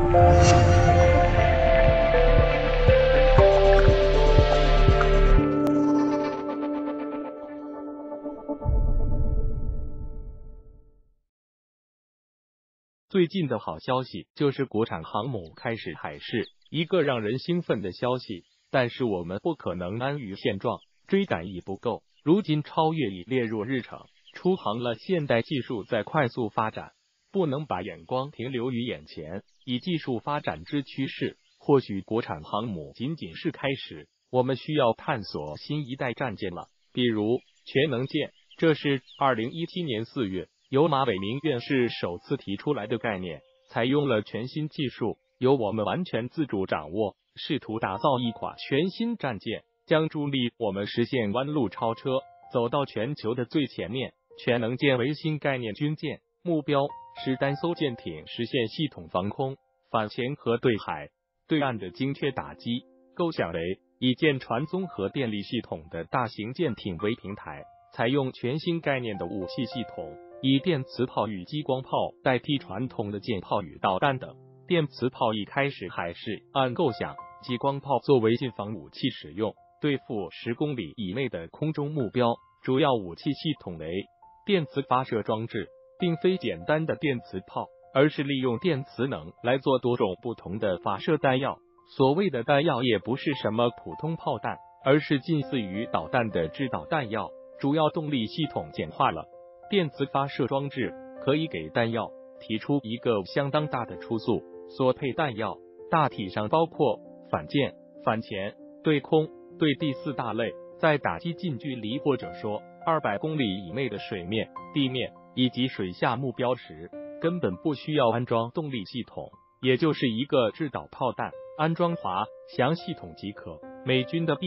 最近的好消息就是国产航母开始海试，一个让人兴奋的消息。但是我们不可能安于现状，追赶已不够，如今超越已列入日程，出航了。现代技术在快速发展，不能把眼光停留于眼前，以技术发展之趋势，或许国产航母仅仅是开始，我们需要探索新一代战舰了，比如全能舰，这是2017年4月。由马伟明院士首次提出来的概念，采用了全新技术，由我们完全自主掌握，试图打造一款全新战舰，将助力我们实现弯路超车，走到全球的最前面。全能舰为新概念军舰，目标是单艘舰艇实现系统防空、反潜和对海、对岸的精确打击。构想为以舰船综合电力系统的大型舰艇为平台，采用全新概念的武器系统，以电磁炮与激光炮代替传统的舰炮与导弹等。电磁炮一开始海试，按构想，激光炮作为近防武器使用，对付10公里以内的空中目标。主要武器系统为电磁发射装置，并非简单的电磁炮，而是利用电磁能来做多种不同的发射弹药。所谓的弹药也不是什么普通炮弹，而是近似于导弹的制导弹药。主要动力系统简化了，电磁发射装置可以给弹药提出一个相当大的初速，所配弹药大体上包括反舰、反潜、对空、对地4大类。在打击近距离或者说200公里以内的水面、地面以及水下目标时，根本不需要安装动力系统，也就是一个制导炮弹，安装滑翔系统即可。美军的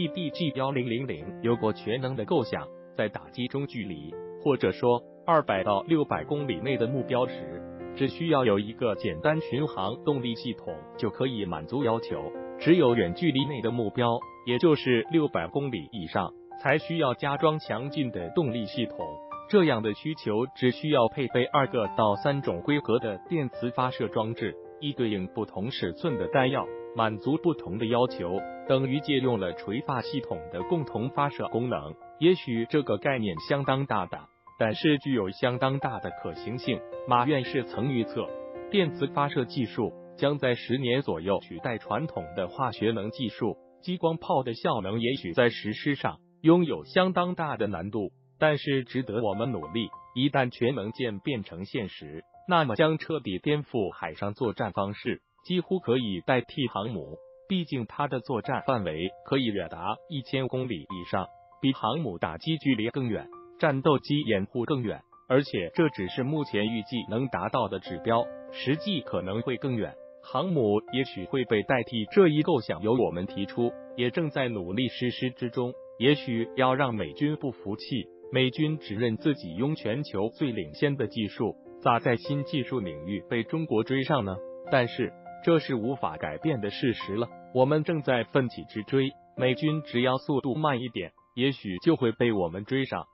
BDG-1000有过全能的构想，在打击中距离或者说200到600公里内的目标时，只需要有一个简单巡航动力系统就可以满足要求。只有远距离内的目标，也就是600公里以上，才需要加装强劲的动力系统。这样的需求只需要配备2个到3种规格的电磁发射装置，以对应不同尺寸的弹药，满足不同的要求，等于借用了垂发系统的共同发射功能。也许这个概念相当大胆，但是具有相当大的可行性。马院士曾预测，电磁发射技术将在10年左右取代传统的化学能技术。激光炮的效能也许在实施上拥有相当大的难度，但是值得我们努力。一旦全能舰变成现实，那么将彻底颠覆海上作战方式，几乎可以代替航母。毕竟它的作战范围可以远达1000公里以上，比航母打击距离更远，战斗机掩护更远。而且这只是目前预计能达到的指标，实际可能会更远。航母也许会被代替，这一构想由我们提出，也正在努力实施之中。也许要让美军不服气，美军只认自己拥全球最领先的技术，咋在新技术领域被中国追上呢？但是这是无法改变的事实了，我们正在奋起直追，美军只要速度慢一点，也许就会被我们追上。